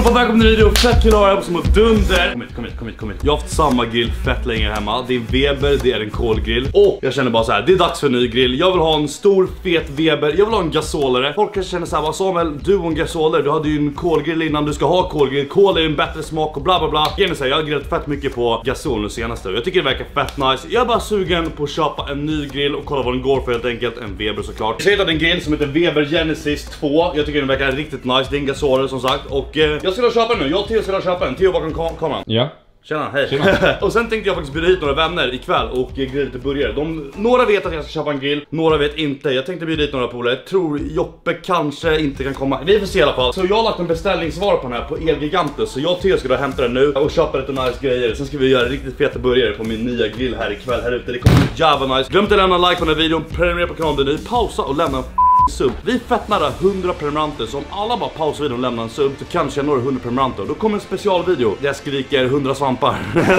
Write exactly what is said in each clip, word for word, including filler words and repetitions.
allihopa, välkommen till en video. Fett kul att ha er som ett dunder. Kom hit, kom hit, kom hit, kom hit. Jag har haft samma grill fett länge hemma. Det är Weber, det är en kolgrill. Och jag känner bara så här, det är dags för en ny grill. Jag vill ha en stor, fet Weber. Jag vill ha en gasolare. Folk kanske känner så här, vad Samuel, du och en gasolare, du hade ju en kolgrill innan, du ska ha kolgrill. Kol är en bättre smak och bla bla bla. Jag säga, jag har grillat fett mycket på gasol nu senaste. Jag tycker det verkar fett nice. Jag är bara sugen på att köpa en ny grill och kolla vad den går för, helt enkelt. En Weber såklart. Jag hittade en grill som heter Weber Genesis två. Jag tycker den verkar riktigt nice. Det är en gasolare som sagt. Och eh, jag ska köpa den nu. Jag och Theo ska köpa den. Theo bakom kam kameran. Ja. Tjena, hej. Tjena. Och sen tänkte jag faktiskt bjuda hit några vänner ikväll och grilla lite burgare. De, några vet att jag ska köpa en grill, några vet inte. Jag tänkte bjuda hit några polare. Jag tror Joppe kanske inte kan komma. Vi får se i alla fall. Så jag har lagt en beställningsvara på den här på Elgiganten. Så jag och Theo ska då hämta den nu och köpa lite nice grejer. Sen ska vi göra riktigt feta burgare på min nya grill här ikväll här ute. Det kommer bli jävla nice. Glöm inte att lämna like på den här videon, prenumerera på kanalen nu, pausa och lämna en sub. Vi är fett nära hundra prenumeranter, så om alla bara pausar videon och lämnar en sub så kanske jag når hundra prenumeranter. Då kommer en specialvideo där jag skriker hundra svampar.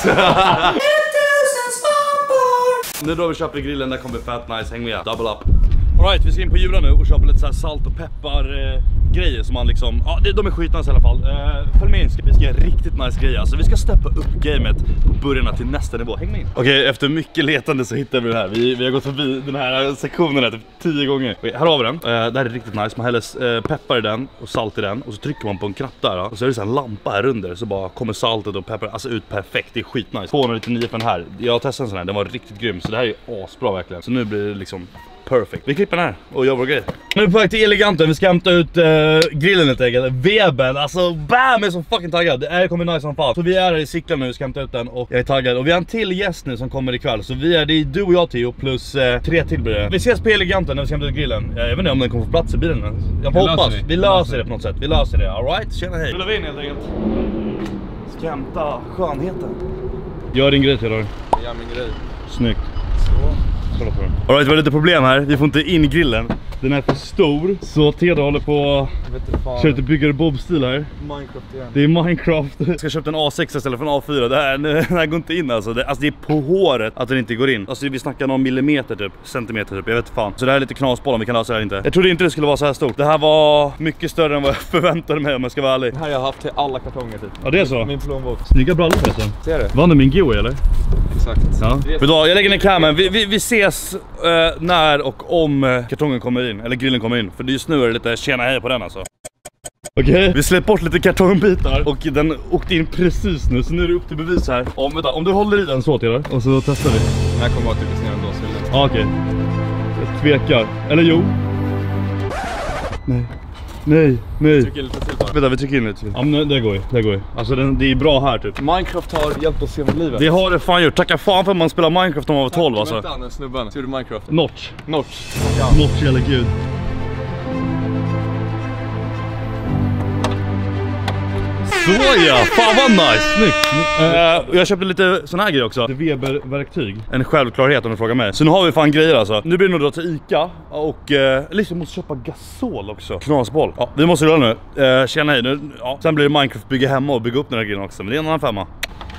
Nu då vi köper grillen, där kommer fett nice, häng med, double up. Alright, vi ska in på Jula nu och köpa lite så här salt och peppar eh, grejer som man liksom, ja det, de är skitnice i alla fall. eh, Följ med in, vi ska göra riktigt nice grejer. Alltså vi ska steppa upp gamet på början till nästa nivå, häng med in. Okej, okay, efter mycket letande så hittar vi den här. Vi, vi har gått förbi den här sektionen här typ tio gånger. Okay, här har vi den, eh, det här är riktigt nice. Man häller eh, peppar i den och salt i den. Och så trycker man på en knapp där då. Och så är det så en lampa här under. Så bara kommer saltet och peppar alltså ut perfekt, det är skitnice. tvåhundranittionio för den här, jag har testat en sån här, den var riktigt grym. Så det här är asbra verkligen. Så nu blir det liksom perfect. Vi klipper den här och gör vår grej. Nu är vi på väg till Eleganten. Vi ska hämta ut uh, grillen helt enkelt. Weber, alltså bam, jag är så fucking taggad. Det här kommer nice som fan. Så vi är här i cyklen nu, vi ska hämta ut den och jag är taggad. Och vi har en till gäst nu som kommer ikväll. Så vi är, det är du och jag Theo plus uh, tre till blir det. Vi ses på Eleganten när vi ska hämta ut grillen. Jag vet inte om den kommer få plats i bilen. Jag vi hoppas. Löser vi löser det på något sätt. Vi löser det, alright? Tjena, hej. Rullar vi in helt enkelt. Ska hämta skönheten. Gör din grej till då. Jag gör min grej. Snyggt. Så. Alright, det var lite problem här. Vi får inte in grillen. Den är för stor. Så Teda håller på att köra lite bygger Bob-stil här. Minecraft igen. Det är Minecraft. Jag ska köpa en A sex istället för en A fyra. Det här, det här går inte in alltså. Det, alltså det är på håret att den inte går in. Alltså vi snackar någon millimeter typ. Centimeter typ. Jag vet fan. Så det här är lite knasboll om vi kan lösa det här inte. Jag trodde inte det skulle vara så här stort. Det här var mycket större än vad jag förväntade mig om jag ska vara ärlig. Det här har jag haft till alla kartonger typ. Ja, det är så. Min plånbok. Snygga brallor förresten. Ser du? Vann du min G O eller? Exakt. Ja. Vet du vad, jag lägger ner kameran. Vi, vi, vi ses uh, när och om uh, kartongen kommer in. Eller grillen kommer in. För just nu är det lite tjena hej på den alltså. Okej, okay. Vi släpper bort lite kartongbitar. Och den åkte in precis nu. Så nu är det upp till bevis här. Om, vänta, om du håller i den så till och så testar vi. Den här kommer bara tryckas ner ändå. Ja, okej. Okay. Jag tvekar. Eller jo. Nej. Nej, nej. Tryck in lite till bara. Vänta, vi trycker in lite till. Ja, men det går ju, det går ju. Alltså den, det är bra här typ. Minecraft har hjälpt oss genom livet. Det har det fan gjort. Tacka fan för att man spelar Minecraft om man var tolv alltså. Vänta, den snubben. Ser du Minecraft? Notch. Notch. Ja. Notch, eller gud. Så ja, fan vad nice, snyggt. uh, Jag köpte lite sån här grejer också. Det Weber-verktyg. En självklarhet om du frågar mig. Så nu har vi fan grejer alltså. Nu blir det nog dra till Ica. Och uh, liksom måste köpa gasol också. Knasboll. Ja, vi måste rulla nu. uh, Tjena hej nu. Ja. Sen blir det Minecraft bygga hemma och bygga upp den här grejen också. Men det är en annan femma.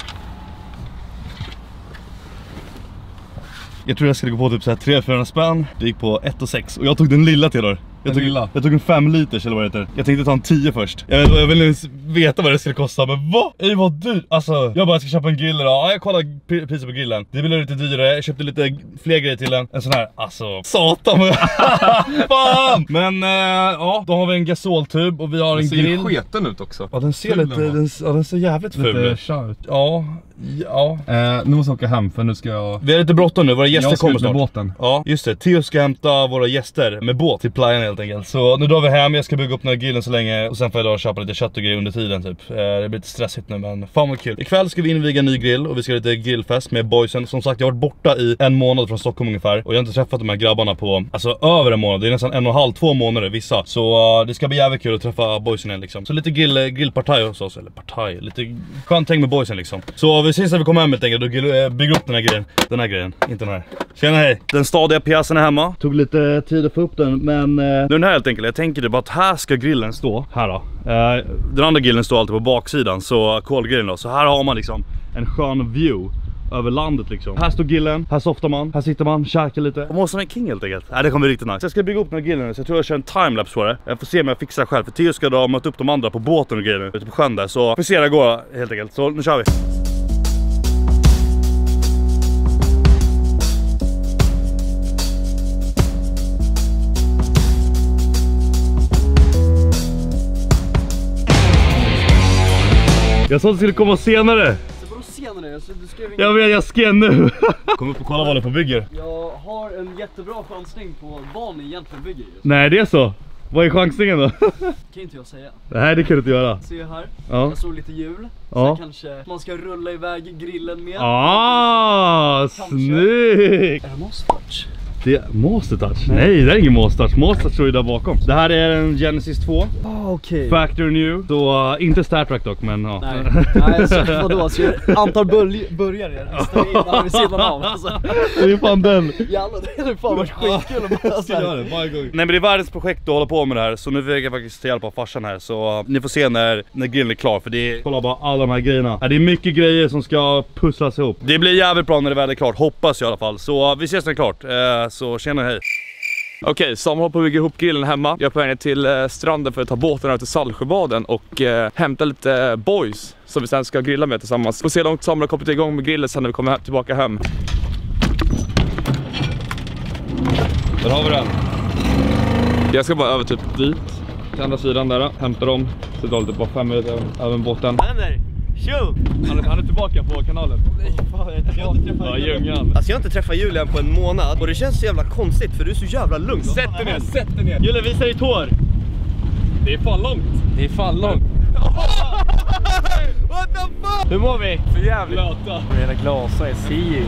Jag tror jag skulle gå på typ så här tre fyra spänn. Det gick på ett och sex. Och jag tog den lilla till då. Jag tog, jag tog en fem liters eller vad det heter. Jag tänkte ta en tio först. Jag, vet, jag vill inte veta vad det skulle kosta. Men vad? Ej vad dyrt. Alltså jag bara ska köpa en grill idag. Ja, jag kollar priset på grillen. Det blev lite dyrare. Jag köpte lite fler grejer till den. En sån här. Alltså satan. Fan. Men äh, ja, då har vi en gasoltub. Och vi har en grill. Den ser sketen ut också. Ja, den ser lite, den, ja, den ser jävligt ful ut. Ja. Ja. Eh, nu måste jag åka hem för nu ska jag... Vi är lite bråttom nu, våra gäster kommer snart. Båten. Ja, just det. Theo ska hämta våra gäster med båt till playan helt enkelt. Så nu drar vi hem, jag ska bygga upp den här grillen så länge. Och sen får jag då köpa lite kött och grejer under tiden typ. eh, Det blir lite stressigt nu men fan vad kul. Ikväll ska vi inviga en ny grill och vi ska ha lite grillfest med boysen. Som sagt, jag har varit borta i en månad från Stockholm ungefär. Och jag har inte träffat de här grabbarna på, alltså över en månad. Det är nästan en och en halv, två månader vissa. Så uh, det ska bli jävligt kul att träffa boysen igen liksom. Så lite grill, grillpartaj hos oss, eller partaj. Lite skönt tänk med boysen liksom. Så vi syns när vi kommer hem helt enkelt och bygger upp den här grejen. Den här grejen, inte den här. Tjena hej. Den stadiga pjäsen är hemma. Tog lite tid att få upp den, men uh, den här helt enkelt. Jag tänker typ att här ska grillen stå. Här då. Uh, den andra grillen står alltid på baksidan, så kolgrillen då. Så här har man liksom en skön view över landet liksom. Här står grillen, här softar man, här sitter man, käkar lite. Och måste en king helt enkelt. Nej, det kommer bli riktigt nice. Så jag ska bygga upp den här grillen, så jag tror jag kör en timelapse på det. Jag får se om jag fixar själv, för Theo ska dra och möta upp de andra på båten och grejer nu, ute på sjön där. Så får se det går helt enkelt. Så nu kör vi. Jag sa att det skulle komma senare. Så vadå senare? Alltså, du skrev ingen... Jag vet, jag skrev nu. Kom upp och kolla vad det på bygger. Jag har en jättebra chansning på vad ni egentligen bygger just. Nej, det är så. Vad är chansningen då? Kan inte jag säga. Nej, det kan du inte göra. Se här. Ja. Jag såg lite hjul. Ja. Så kanske man ska rulla iväg grillen med. Ah, snyggt! Är det mustache? Det är Master Touch. Nej, det är ingen Master Touch. Master Touch står ju där bakom. Det här är en Genesis två. Ah, okej. Factory New. Så uh, inte Star Trek dock, men ja. Nej, Nej så vadå? Så antal bölj- börjare nästa in vid sidan av. Alltså. Det är fan den. Jävlar, det är fan varit skitkul att bara så här. Nej, men det är världens projekt att hålla på med det här. Så nu fick jag faktiskt ta hjälp av farsan här. Så uh, ni får se när, när grillen är klar. För det är, kolla bara alla de här grejerna. Ja, det är mycket grejer som ska pusslas ihop. Det blir jävligt bra när det väl är klart. Hoppas jag i alla fall. Så uh, vi ses när det är klart. Uh, så tjena, hej. Okej, okay, Sam håller på att bygga ihop grillen hemma. Jag är på väg till eh, stranden för att ta båten över till Saltsjöbaden och eh, hämta lite eh, boys som vi sen ska grilla med tillsammans. Får se hur långt Sam har kommit igång med grillen sen när vi kommer hem, tillbaka hem. Där har vi den. Jag ska bara över typ dit, till andra sidan där, hämta dem. Så drar det bara fem minuter över båten. Han är Han är, han är tillbaka på kanalen. Nej, fan, jag har inte träffat Ja, Ljungan. Alltså jag har inte träffat Julian på en månad och det känns så jävla konstigt för du är så jävla lugn. Sätt dig ner, sätt dig ner. Julen, visa ditt hår. Det är fan långt. Det är fan långt. What the fuck? Hur mår vi? För jävla blöta. Mina glas är syl.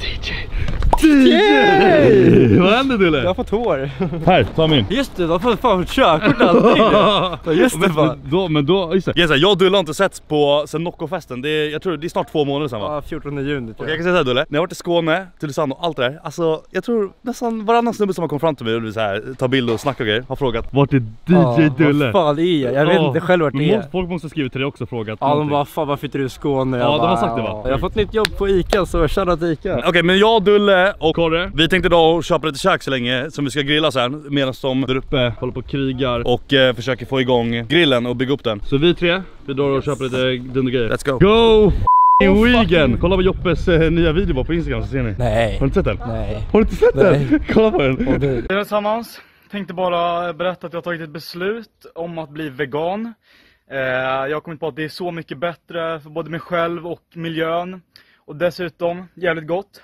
D J! Vad händer Dille? Jag har fått hår. Här, ta min. Just det, vad fan fan för körkort allting. Just det, men, fan. men, då, men då, just det. Jag, säger, jag och Dulle har inte setts på sen Nocco-festen. Det är, jag tror det är snart två månader sedan, va? Ja, fjortonde juni. Och jag kan säga så här, Dulle. När jag har varit i Skåne, Tylösand och allt det där. Alltså, jag tror nästan varannan snubbe som har kommit fram till mig och vill så här, ta bild och snacka och grejer, har frågat: vart är D J Dulle? Vad fan det är jag? Jag vet Ja, inte själv vart det är. måste, folk måste skriva till dig också och frågat. Ja, de någonting. bara, fan varför inte du i Skåne? Ja, Jag de bara, har sagt det, va? Jag har fått nytt jobb på Ica, så shoutout till Ica. Okej, okay, men jag, Dulle och Korre, vi tänkte då köpa lite käk så länge som vi ska grilla sen, medan de där uppe håller på och krigar och eh, försöker få igång grillen och bygga upp den. Så vi tre, vi drar och köper lite dundergrejer. Let's go! Go! Oh, weekend! Kolla på Joppes eh, nya video bara på Instagram så ser ni. Nej. Har du inte sett den? Nej. Har du inte sett Nej. den? Kolla på den. Hej allesammans. Tänkte bara berätta att jag har tagit ett beslut om att bli vegan. Eh, jag har kommit på att det är så mycket bättre för både mig själv och miljön. Och dessutom jävligt gott.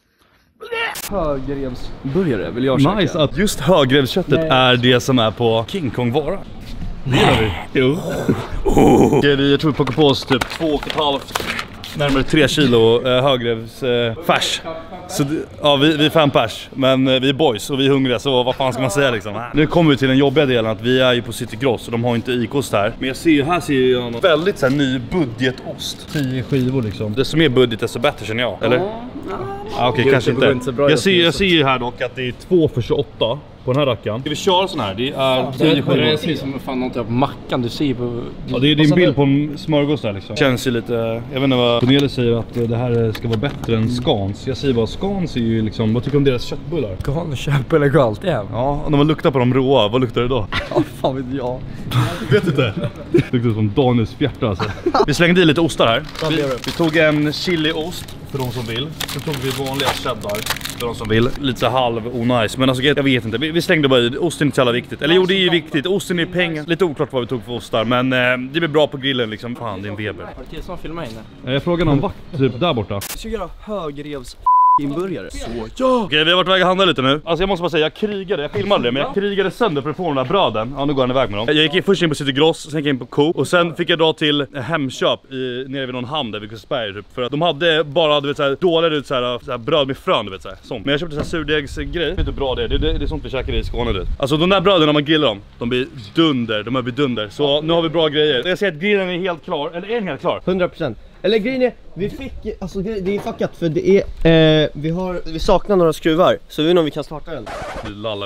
Högrevsburgare vill jag käka. Nice att just högrevsköttet är det som är på King Kong-vara. Det gillar vi. Jo. Oh. Okay, vi, jag tror vi plockar på oss typ två och ett halvt, närmare tre kilo eh, högrevs eh, färs. Så det, ja, vi, vi är fem pers, men eh, vi är boys och vi är hungriga, så vad fan ska man säga liksom. Nu kommer vi till den jobbiga delen att vi är ju på City Gross och de har inte ikost här. Men jag ser ju, här ser jag något väldigt så här, ny budgetost. tio skivor liksom. Det som är budget desto bättre känner jag, eller? Ja, ah, okej, okay, kanske inte. inte jag, ser, jag ser ju här dock att det är två för tjugoåtta på den här rackaren. Ska vi köra sån här? Det är tio skivor. Det ser som fan någonting på mackan du ser på. Ja, det är din bild på en smörgås där liksom. Känns ju lite, jag vet inte vad Cornelis säger, att det här ska vara bättre än Skans. Jag säger bara, Skans är ju liksom, vad tycker du om deras köttbullar? Skans köttbullar går alltid hem. Ja, om man luktar på dem råa, vad luktar det då? Ja, fan vet jag. Vet inte. Det luktar som Daniels fjärta alltså. Vi slängde i lite ostar här. Vi, vi tog en chiliost för de som vill. Så tog vi vanliga cheddar för de som vill. Lite så halv onajs, men alltså jag vet inte. Vi, vi slängde bara i. Osten är inte så jävla viktigt. Eller jo, det är ju viktigt. Osten är pengar. Lite oklart vad vi tog för ostar, men eh, det blir bra på grillen liksom. Fan, det är en Weber. Har du till som filmar inne? Jag frågar någon vakt typ där borta. Vi ska göra högrevs inburgare. Så ja. Okej, vi har varit iväg och handla lite nu. Alltså jag måste bara säga, jag krigade, jag filmade det, men jag krigade sönder för att få de där bröden. Ja, nu går han iväg med dem. Jag gick in, först in på City Gross, sen gick jag in på Coop. Och sen fick jag dra till Hemköp i, nere vid någon hamn där vid Kusberg typ. För att de hade bara, du vet såhär, dåliga ut såhär, såhär bröd med frön, du vet såhär, sånt. Men jag köpte såhär surdegsgrej. Vet du hur bra det är? Det, det, det är sånt vi käkar i Skåne, du. Alltså de där bröden när man grillar dem, de blir dunder, de blir dunder. Så nu har vi bra grejer. Jag ser att grillen är helt klar, eller är den helt klar? hundra procent. Eller grejen är, vi fick, alltså det är fuckat för det är, eh, vi har, vi saknar några skruvar. Så vi vet inte om vi kan starta den. Du lallar med mig.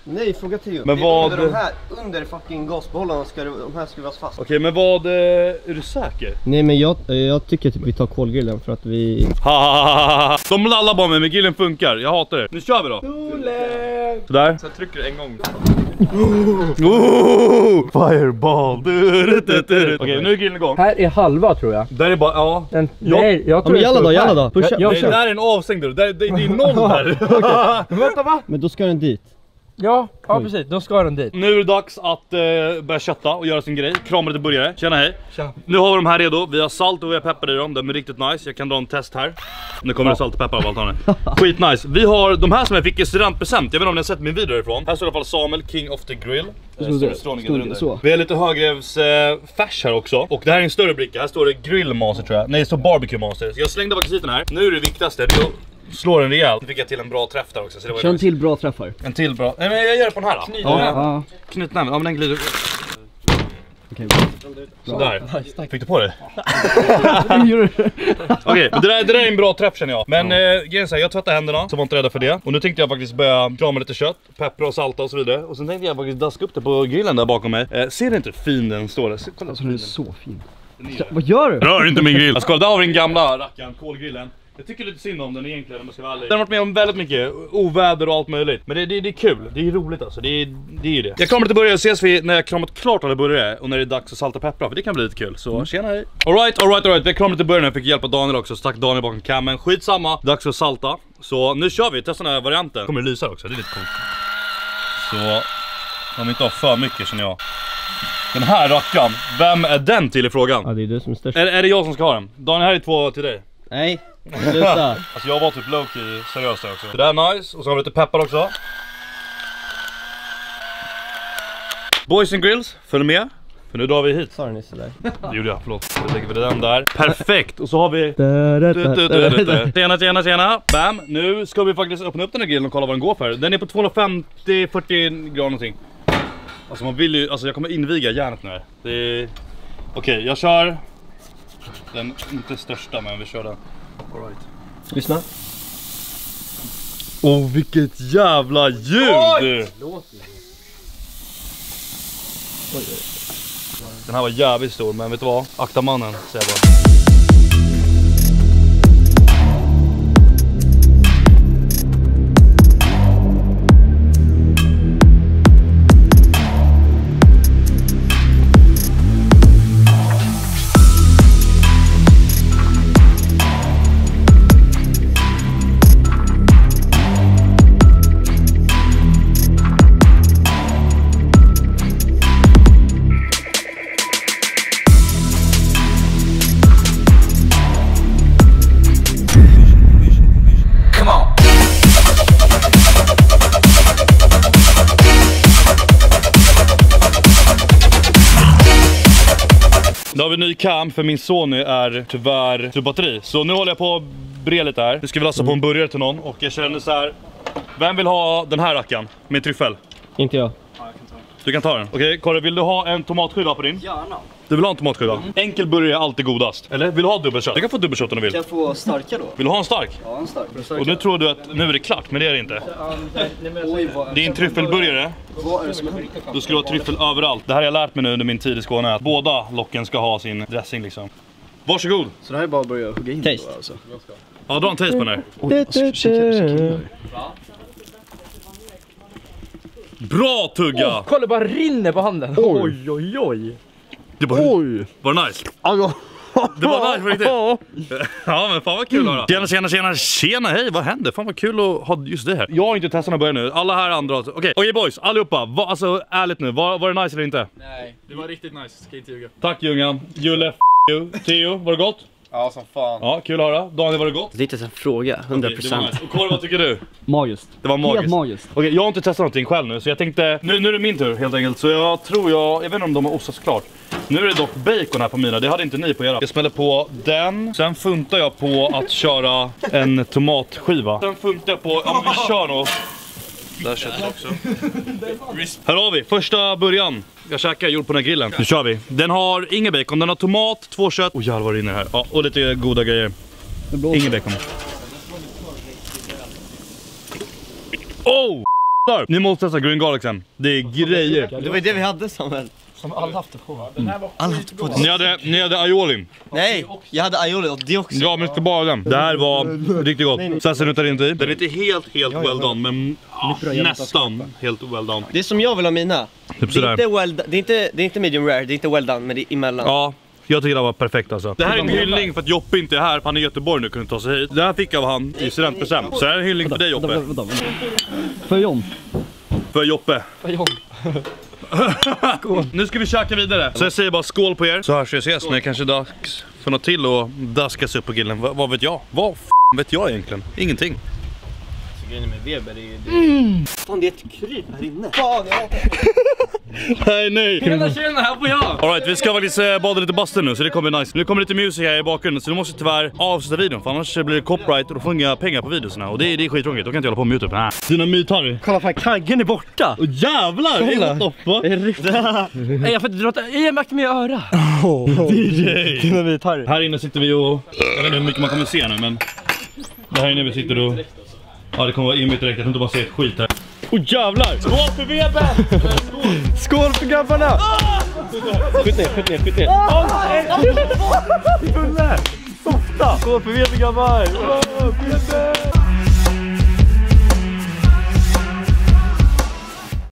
Nej, fråga Theo. Men Det är vad- Under de här, under fucking gasbehållarna ska det, de här skruvas fast. Okej, men vad... eh, Är du säker? Nej, men jag, jag tycker typ vi tar kolgrillen för att vi... Hahaha. De lallar bara mig, men grillen funkar. Jag hatar det. Nu kör vi då. Sådär. Sen trycker du en gång. Oh, fireball. Okej, nu är grillen igång. Här är halva tror jag. Där är bara, ja. Den, Ja. Nej, jag Ja, tror men jalla då, det står jalla här. då. Pusha. Jag, jag Nej, kör. där är en avstängd dörr. Där, det, det är noll där. Vänta va? Men då ska den dit. Ja, ja precis. Då ska den dit. Nu är det dags att eh, börja kötta och göra sin grej. Krama lite burgare. Tjena, hej. Tja. Nu har vi de här redo. Vi har salt och vi har peppar i dem. De är riktigt nice. Jag kan dra en test här. Nu kommer det salt och peppar av allt annat. Skit nice. Vi har de här som jag fick i studentpresent. Jag vet inte om ni har sett min video ifrån. Här står i alla fall Samuel, King of the Grill. Stod det? Stod det så? Vi har lite högrevs eh, färs här också. Och det här är en större bricka. Här står det Grill Master tror jag. Nej, det står Barbecue Master. Så jag slängde bakisiten här. Nu är det viktigaste. Det är att slå den rejält. Nu fick jag till en bra träff där också. Så det var Kör en nice. till bra träffar. En till bra. Nej, men jag gör det på den här då. Ja, ja. Knytnäven. Ja, men den glider. Okej. Sådär. Fick du på det? Okej. Okej, men det, där, det där är en bra träff känner jag. Men eh, grejen är så här, jag tvättar händerna, så var inte rädda för det. Och nu tänkte jag faktiskt börja krama lite kött, peppra och salta och så vidare. Och sen tänkte jag faktiskt daska upp det på grillen där bakom mig. Eh, ser du inte hur fin den står där? Se, kolla, Alltså den är så fin. Vad gör du? rör inte min grill! Alltså kolla, där har vi den gamla rackaren, kolgrillen. Jag tycker lite synd om den egentligen om jag ska vara ärlig. Den har varit med om väldigt mycket oväder och allt möjligt. Men det, det, det är kul, det är roligt alltså, det är det. Är ju det. Jag kramar lite burgare, ses vi när jag kramat klart alla burgare och när det är dags att salta och peppra, för det kan bli lite kul. Så tjena hej! Alright, alright, alright, vi har kramat lite burgare, jag fick hjälpa Daniel också, så tack Daniel bakom kammen. Skitsamma, dags att salta. Så nu kör vi, testar den här varianten. Kommer det lysa också, det är lite coolt. Så, om vi inte har för mycket känner jag. Den här rackaren, vem är den till i frågan? Ja, det är du som är störst. Är, är det jag som ska ha den? Daniel, här är två till dig. Nej, sluta. Alltså jag var typ low-key seriös där också. Det där är nice, och så har vi lite peppar också. Boys and Grills, följ med. För nu drar vi hit. Sa den Nisse där. Det gjorde jag, förlåt. Då lägger vi den där. Perfekt, och så har vi... Da-da-da-da-da. Tjena, tjena, tjena. Bam, nu ska vi faktiskt öppna upp den här grillen och kolla vad den går för. Den är på tvåhundrafemtio till fyrtio grader någonting. Alltså man vill ju, alltså jag kommer inviga järnet nu här. Det är... Okej, jag kör... Den inte största, men vi kör den. All right. Lyssna. Åh, oh, vilket jävla ljud! Den här var jävligt stor, men vet du vad? Akta mannen, säger jag bara. Då har vi en ny cam för min Sony är tyvärr till batteri. Så nu håller jag på att bre lite här. Nu ska vi lassa på en burgare till någon. Och jag känner så här. Vem vill ha den här rackaren med tryffel? Inte jag. Du kan ta den. Okej, okay, Kåre, vill du ha en tomatskiva på din? Gärna. Du vill ha en tomatskiva? Mm. Enkel burgare är alltid godast. Eller vill du ha dubbelkött? Du kan få dubbelkött om du vill. Kan jag få starka då? Vill du ha en stark? Ja, en stark. Och nu tror du att nu är det klart, men det är det inte. Oj, vad, Det är en tryffelburgare. vad är det som händer? Då ska du ha tryffel överallt. Det här har jag lärt mig nu under min tid i Skåne. Att båda locken ska ha sin dressing liksom. Varsågod. Så det här är bara att börja hugga in Taste. då, alltså. Ja, dra en taste på den här. Oj, alltså, kika, kika. Bra tugga! Kolla, bara rinner på handen. Oj, oj, oj. Det bara, Oj. var det nice? Det var nice på riktigt. Ja, men fan vad kul då. Tjena, tjena, tjena, tjena, hej, vad händer? Fan vad kul att ha just det här. Jag har inte testat några början nu, alla här andra. Okej, okay. Okej boys, allihopa, va, alltså ärligt nu, var, var det nice eller inte? Nej, det var riktigt nice, ska inte ljuga. Tack Ljungan, Julle, f you. Theo, var det gott? Ja, som fan. Ja, kul att höra. Daniel, var det gott? Lite en fråga, hundra Okej, det var procent. nice. Och Kåre, vad tycker du? Magiskt. Det var magiskt. Helt magiskt. Okej, jag har inte testat någonting själv nu, så jag tänkte, nu, nu är det min tur helt enkelt. Så jag tror jag, jag vet inte om de har ostats klart. Nu är det dock bacon här på mina, det hade inte ni på era. Jag smäller på den, sen funtar jag på att köra en tomatskiva. Sen funtar jag på, ja men vi kör nog. Där köttet också. Här har vi, första början. Jag käkar jord på den här grillen. Nu kör vi. Den har ingen bacon, den har tomat, två kött. Åh oh, jävlar vad det inne här. Ja, och lite goda grejer. Ingen bacon. Oh! Ni måste testa Green Garlicsen. Det är grejer. Det var ju det vi hade, Samuel. Som alla haft det på. Alla haft på det. Ni hade, ni hade aioli. Nej, jag hade aioli och det också. Ja, men inte bara den. Det här var riktigt gott. Sen ser det inte i. Den är inte helt, helt well done, men ja, nästan helt well done. Det är som jag vill ha mina. Typ Det är, inte well, det, är inte, det är inte medium rare, det är inte well done, men det är emellan. Ja, jag tycker det var perfekt alltså. Det här är en hyllning för att Joppe inte är här, för han är i Göteborg nu, kunde ta sig hit. Det här fick jag av han i studentpresent. Så det här är en hyllning för dig, Joppe. Vänta, vänta, vänta. För John. För Joppe. För John. Nu ska vi käka vidare. Så jag säger bara skål på er. Så hörs vi ses när det kanske är dags för något till och daskas upp på grillen. Va, vad vet jag? Vad f*** vet jag egentligen? Ingenting. Grejen med Weber är ju det. Mm. Fan, det är ett kryp här inne. Fan, jag Nej, nej. Tjena, tjena, här får jag! All right, vi ska faktiskt eh, bada lite bastu nu, så det kommer bli nice. Nu kommer lite musik här i bakgrunden, så nu måste tyvärr avsluta videon, för annars blir det copyright och då får inga pengar på videorna. Och det är, det är skittråkigt, då kan inte jag hålla på med YouTube. Nah. Dynamit, Harry. Kolla fan, kaggen är borta. Åh jävlar! Kolla. Det är riktigt. Nej, jag får inte dra i en med öra. Oh, D J. Dynamit, Harry. Här inne sitter vi och, jag vet inte hur mycket man kommer se nu, men det här inne vi sitter och, ja det kommer vara inbytt direkt, jag kan inte bara se ett skit här. Åh oh, jävlar! Skål för Weber! Skål för grabbarna! Skjut ner, skjut ner, skjut ner. Fulle! Softa! Skål för Weber, grabbar!